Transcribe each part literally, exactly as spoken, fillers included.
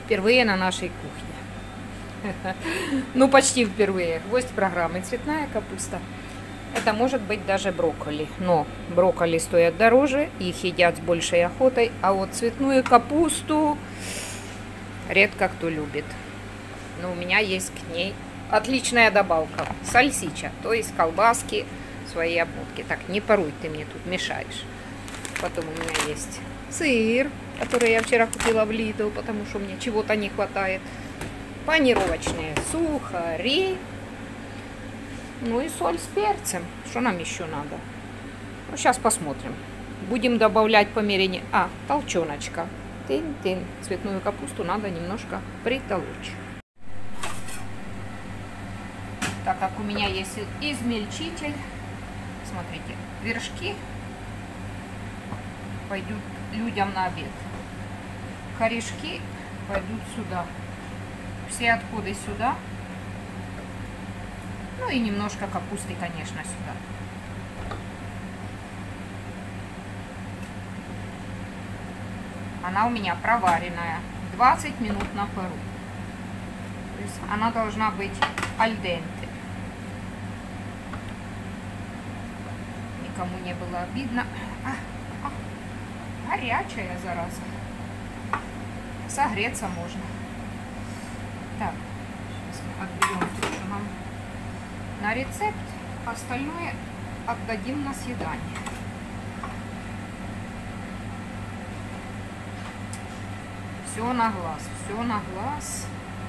впервые на нашей кухне. Ну, почти впервые. Гвоздь программы цветная капуста. Это может быть даже брокколи. Но брокколи стоят дороже, их едят с большей охотой. А вот цветную капусту редко кто любит. Но у меня есть к ней отличная добавка. Сальсича, то есть колбаски, свои обмотки. Так, не поруй, ты мне тут мешаешь. Потом у меня есть сыр, который я вчера купила в Lidl, потому что мне чего-то не хватает. Панировочные сухари. Ну и соль с перцем. Что нам еще надо? Ну, сейчас посмотрим. Будем добавлять по мере... А, толченочка. Тын-тын. Цветную капусту надо немножко притолочь. Так как у меня есть измельчитель, смотрите, вершки пойдут людям на обед. Корешки пойдут сюда. Все отходы сюда. Ну и немножко капусты, конечно, сюда. Она у меня проваренная. двадцать минут на пару. То есть она должна быть аль денте. Никому не было обидно. А, а, горячая, зараза. Согреться можно. Так, сейчас мы отберем то, что нам на рецепт. Остальное отдадим на съедание. Все на глаз, все на глаз.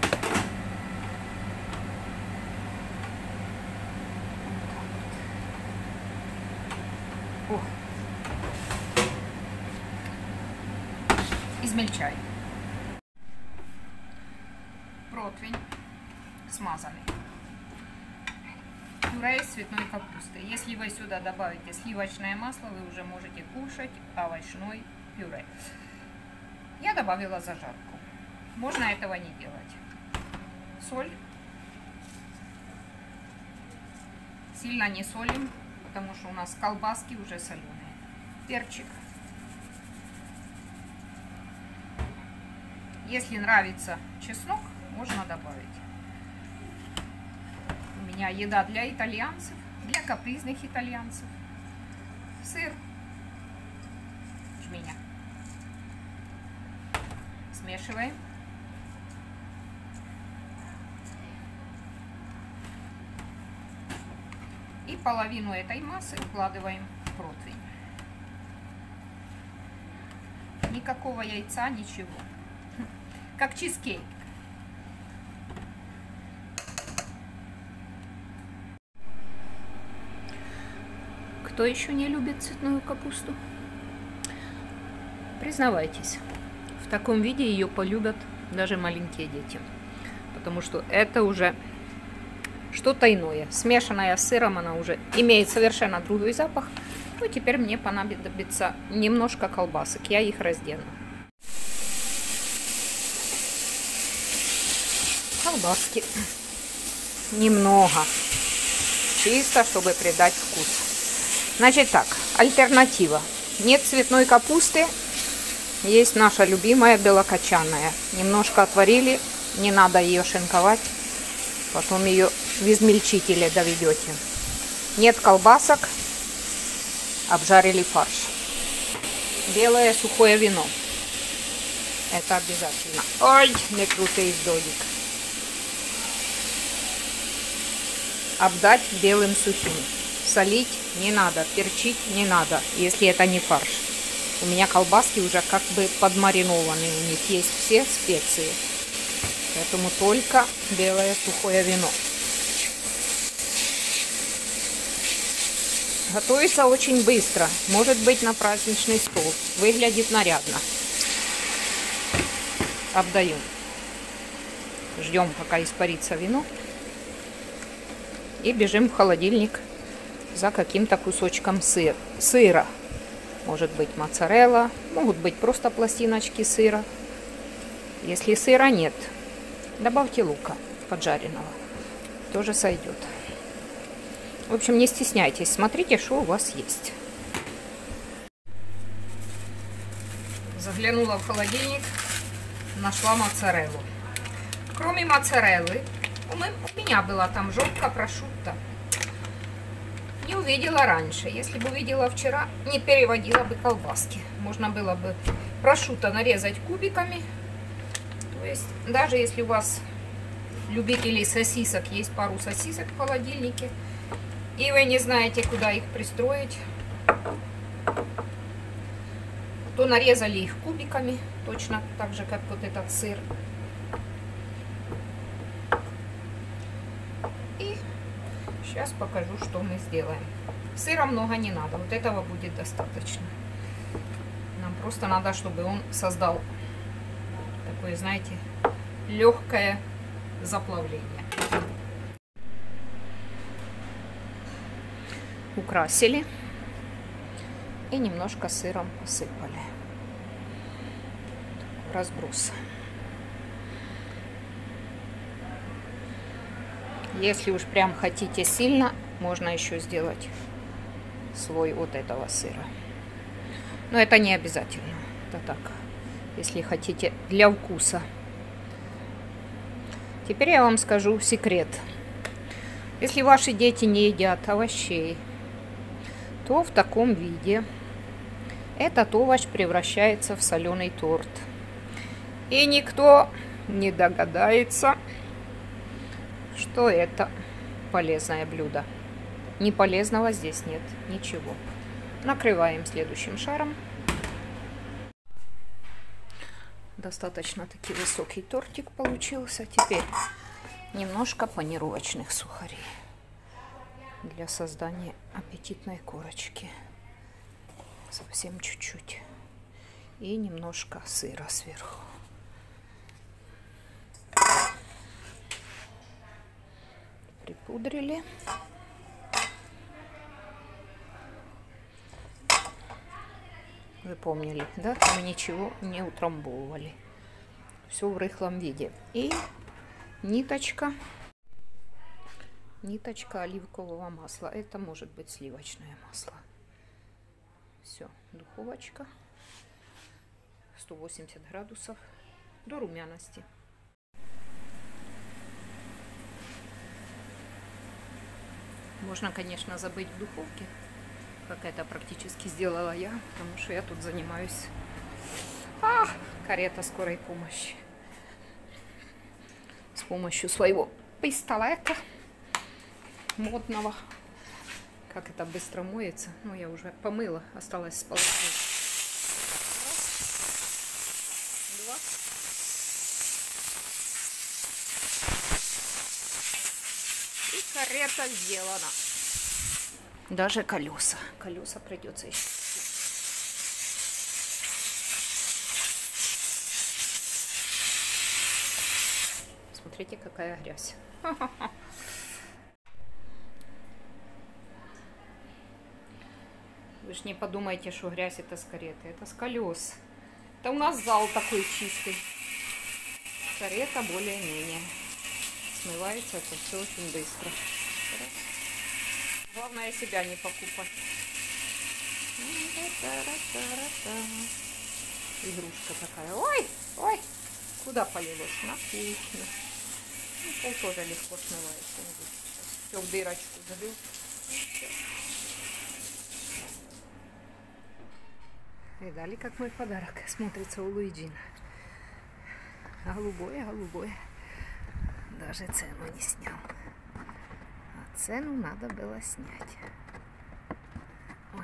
О. Измельчай. Противень смазанный. Пюре из цветной капусты. Если вы сюда добавите сливочное масло, вы уже можете кушать овощной пюре. Я добавила зажарку. Можно этого не делать. Соль. Сильно не солим, потому что у нас колбаски уже соленые. Перчик. Если нравится чеснок, можно добавить. У меня еда для итальянцев, для капризных итальянцев. Сыр. Жменя. Смешиваем. И половину этой массы укладываем в противень. Никакого яйца, ничего. Как чизкейк. Кто еще не любит цветную капусту? Признавайтесь. В таком виде ее полюбят даже маленькие дети. Потому что это уже что-то иное. Смешанная с сыром, она уже имеет совершенно другой запах. Ну, теперь мне понадобится немножко колбасок. Я их раздену. Колбаски. Немного. Чисто, чтобы придать вкус. Значит так, альтернатива. Нет цветной капусты. Есть наша любимая белокочанная. Немножко отварили, не надо ее шинковать. Потом ее в измельчителе доведете. Нет колбасок, обжарили фарш. Белое сухое вино. Это обязательно. Ой, не крутый додик. Обдать белым сухим. Солить не надо, перчить не надо, если это не фарш. У меня колбаски уже как бы подмаринованы, у них есть все специи. Поэтому только белое сухое вино. Готовится очень быстро, может быть на праздничный стол. Выглядит нарядно. Обдаем. Ждем, пока испарится вино. И бежим в холодильник за каким-то кусочком сыр, сыра. Может быть моцарелла, могут быть просто пластиночки сыра. Если сыра нет, добавьте лука поджаренного. Тоже сойдет. В общем, не стесняйтесь, смотрите, что у вас есть. Заглянула в холодильник. нашла моцареллу. Кроме моцареллы, у меня была там жопка прошутто. Не увидела раньше. Если бы увидела вчера, не переводила бы колбаски. Можно было бы прошутто нарезать кубиками. То есть, даже если у вас любители сосисок, есть пару сосисок в холодильнике, и вы не знаете, куда их пристроить, то нарезали их кубиками, точно так же, как вот этот сыр. И сейчас покажу, что мы сделаем. Сыра много не надо, вот этого будет достаточно. Нам просто надо, чтобы он создал такое, знаете, легкое заплавление. Украсили и немножко сыром посыпали. Разброс. Если уж прям хотите сильно, можно еще сделать слой вот этого сыра. Но это не обязательно. Это так, если хотите для вкуса. Теперь я вам скажу секрет. Если ваши дети не едят овощей, то в таком виде этот овощ превращается в соленый торт. И никто не догадается, что это полезное блюдо. Не полезного здесь нет ничего. Накрываем следующим шаром. Достаточно таки высокий тортик получился. Теперь немножко панировочных сухарей для создания аппетитной корочки. Совсем чуть-чуть. И немножко сыра сверху. Припудрили. Вы помнили, да? Мы ничего не утрамбовывали. Все в рыхлом виде. И ниточка. Ниточка оливкового масла. Это может быть сливочное масло. Все, духовочка. сто восемьдесят градусов до румяности. Можно, конечно, забыть в духовке, как это практически сделала я, потому что я тут занимаюсь. А, карета скорой помощи. С помощью своего пистолета модного. Как это быстро моется. Ну, я уже помыла, осталось сполоснуть. Раз, два. И карета сделана. Даже колеса. Колеса придется еще. Смотрите, какая грязь. Вы ж не подумайте, что грязь это с кареты. Это с колес. Это у нас зал такой чистый. Карета более-менее. Смывается это все очень быстро. Раз. Главное себя не покупать. Игрушка такая. Ой, ой. Куда полилось? На кухню. Ну, пол тоже легко смывается. Все в дырочку залил. Видали, как мой подарок смотрится у Луиджина. Голубое, голубое. Даже цену не снял. А цену надо было снять. Ой.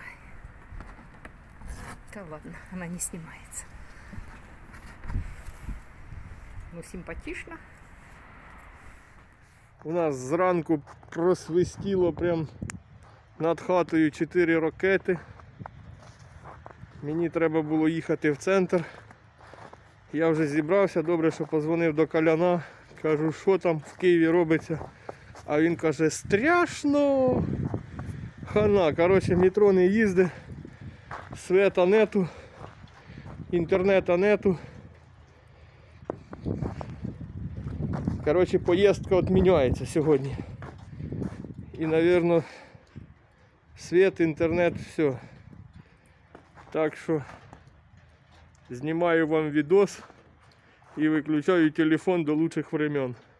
Да ладно, она не снимается. Ну, симпатично. У нас зранку просвистіло прям над хатою чотири ракети. Мені треба було їхати в центр. Я вже зібрався, добре, що позвонив до Коляна. Кажу, що там в Києві робиться. А він каже, страшно. Хана, коротше, метро не їздить, света нету, інтернету нету. Коротше, поїздка відміняється сьогодні. І, мабуть, світ, інтернет, все. Так що знімаю вам відос, і виключаю телефон до лучших времен.